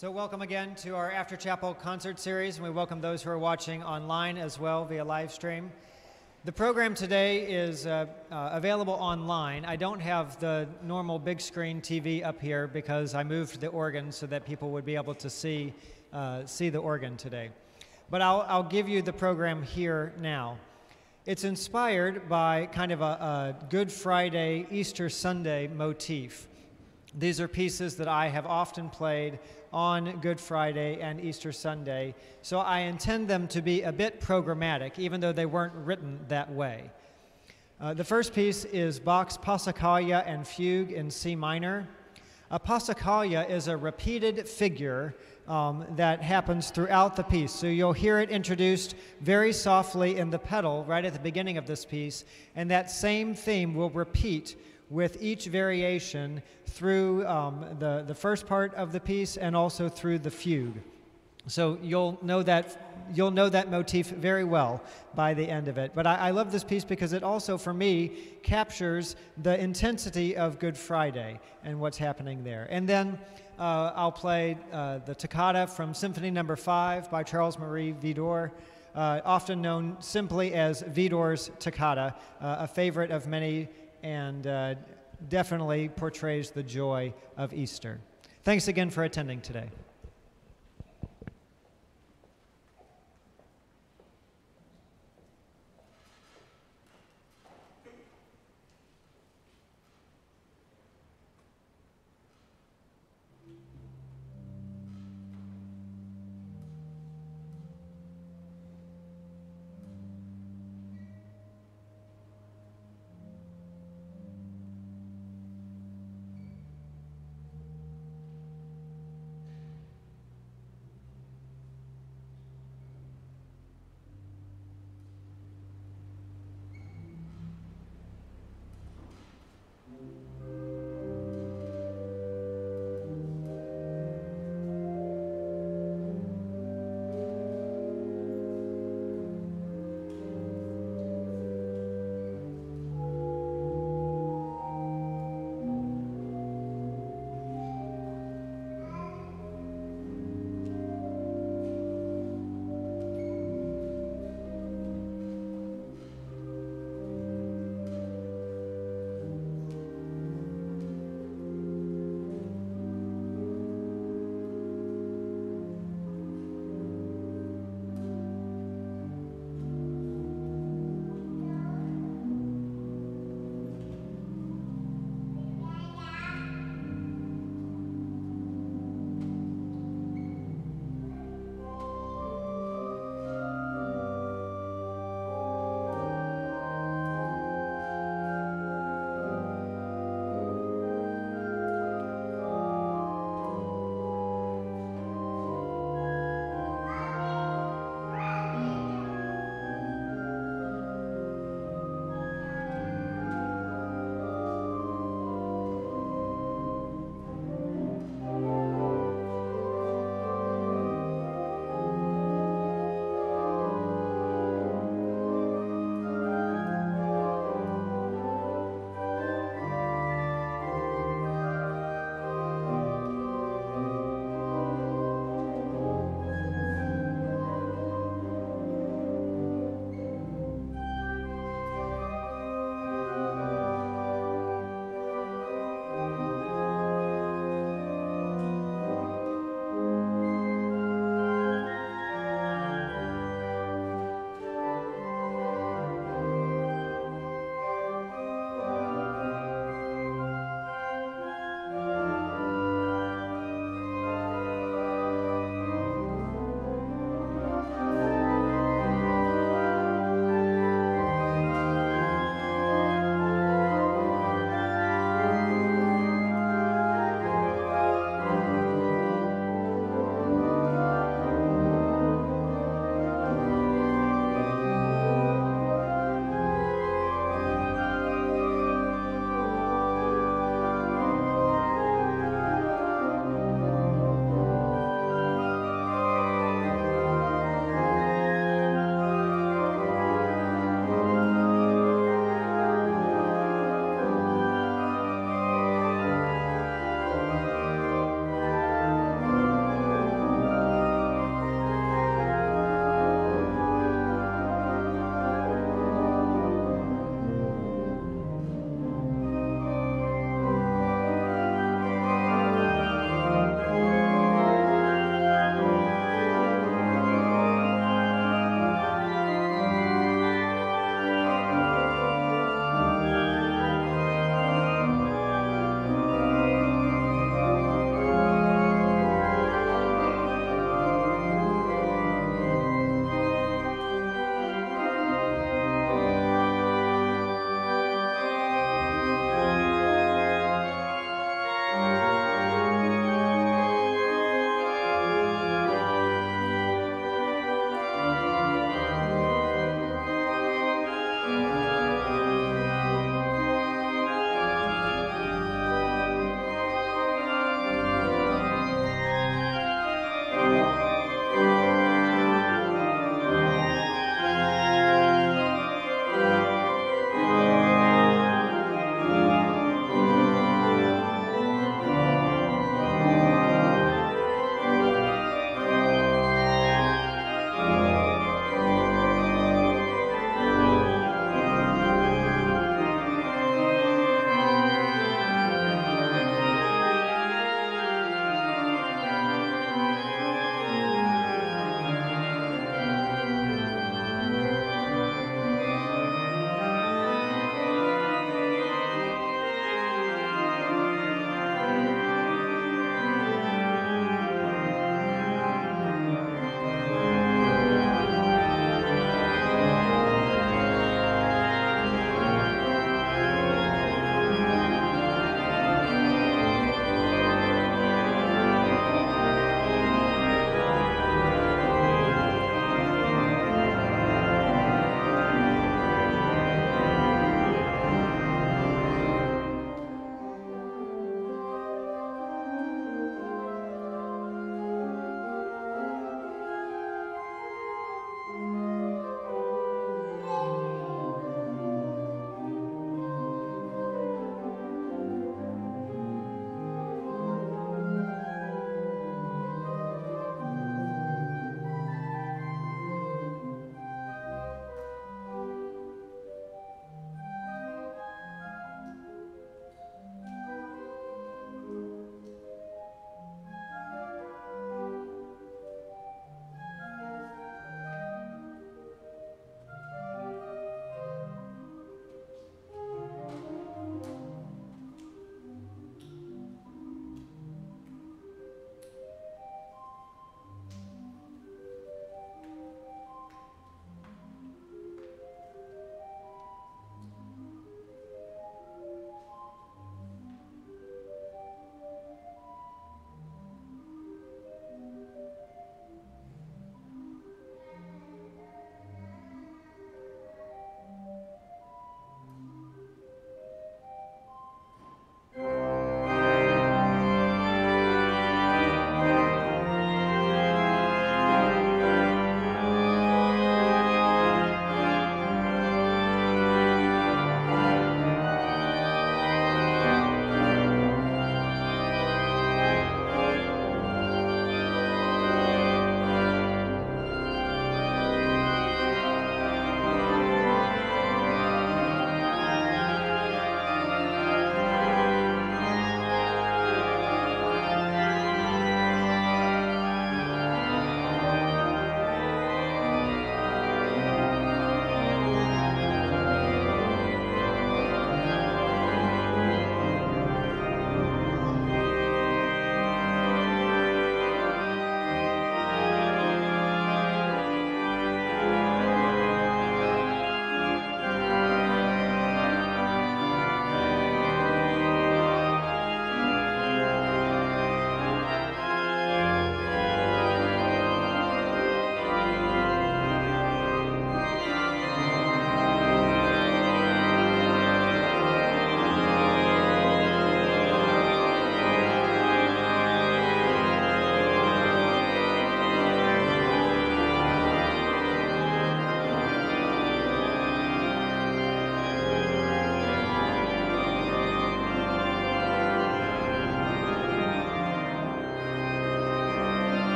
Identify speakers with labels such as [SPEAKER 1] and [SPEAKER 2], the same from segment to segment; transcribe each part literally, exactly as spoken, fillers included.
[SPEAKER 1] So welcome again to our After Chapel concert series, and we welcome those who are watching online as well via live stream. The program today is uh, uh, available online. I don't have the normal big screen T V up here because I moved the organ so that people would be able to see, uh, see the organ today. But I'll, I'll give you the program here now. It's inspired by kind of a, a Good Friday, Easter Sunday motif. These are pieces that I have often played on Good Friday and Easter Sunday, so I intend them to be a bit programmatic, even though they weren't written that way. Uh, the first piece is Bach's Passacaglia and Fugue in C minor. A Passacaglia is a repeated figure um, that happens throughout the piece. So you'll hear it introduced very softly in the pedal right at the beginning of this piece, and that same theme will repeat with each variation through um, the, the first part of the piece and also through the fugue. So you'll know that, you'll know that motif very well by the end of it. But I, I love this piece because it also, for me, captures the intensity of Good Friday and what's happening there. And then uh, I'll play uh, the Toccata from Symphony Number Five by Charles-Marie Widor, uh, often known simply as Widor's Toccata, uh, a favorite of many, and uh, definitely portrays the joy of Easter. Thanks again for attending today.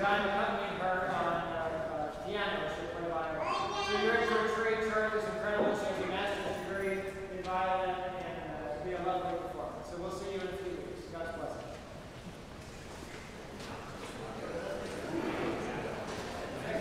[SPEAKER 1] I'm accompanying her on uh, uh, piano. She'll play violin. So you're in for a treat. Charlie's incredible. She has a master's degree in violin, and uh, it'll be a lovely performance. So we'll see you in a few weeks. God's blessing.